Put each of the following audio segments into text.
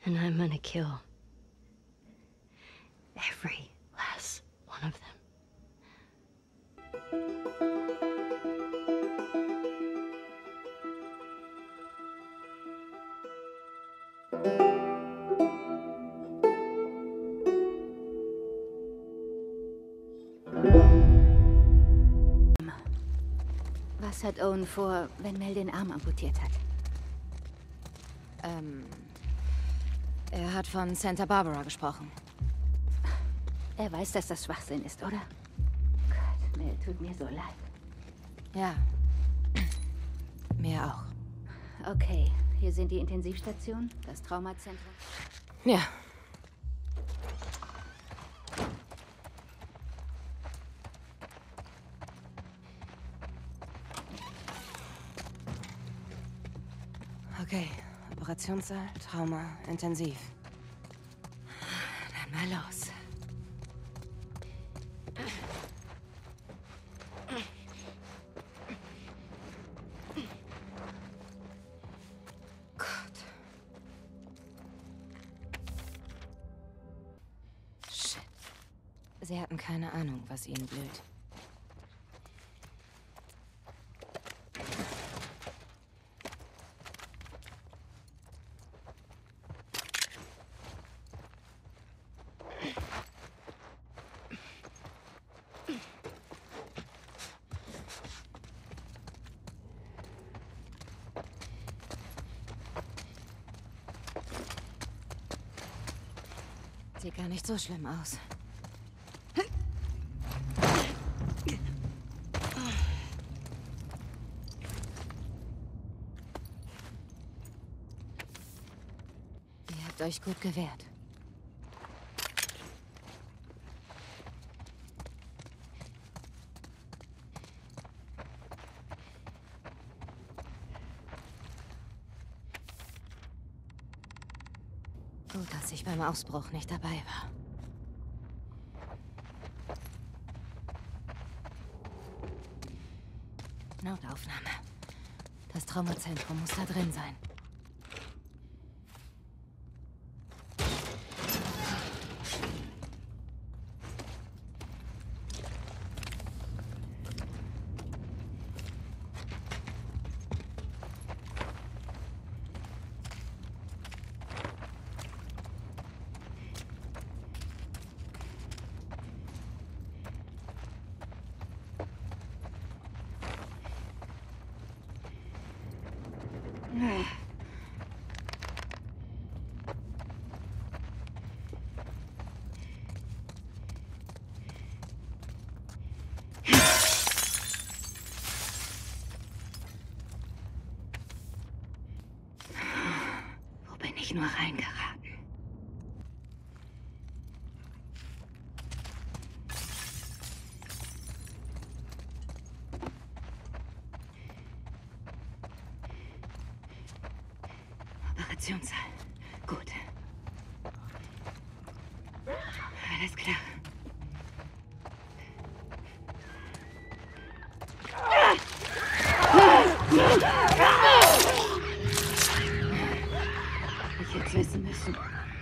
And I'm gonna kill every last one of them. Was hat Owen vor, wenn Mel den Arm amputiert hat? Er hat von Santa Barbara gesprochen. Er weiß, dass das Schwachsinn ist, oder? Gott, Mel, tut mir so leid. Ja. Mir auch. Okay, hier sind die Intensivstationen, das Traumazentrum. Ja. Okay, Operationssaal, Trauma, intensiv. Dann mal los. Gott. Shit. Sie hatten keine Ahnung, was ihnen blüht. Sieht gar nicht so schlimm aus. Ihr habt euch gut gewehrt. Gut, dass ich beim Ausbruch nicht dabei war. Notaufnahme. Das Traumazentrum muss da drin sein. Wo bin ich nur reingeraten? Operationssaal. Gut. Alles klar. Ich hätte es wissen müssen.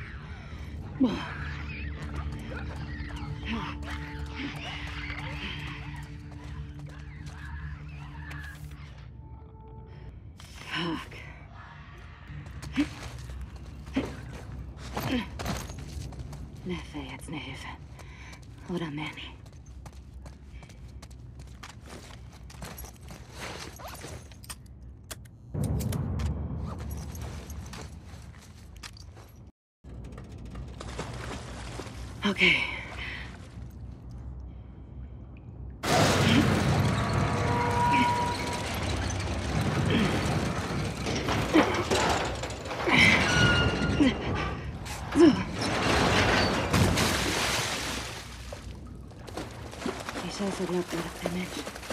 Fuck. Neff wäre jetzt eine Hilfe. Oder Manny. Okay. So. Die Scheiße glaubt mir doch kein Mensch.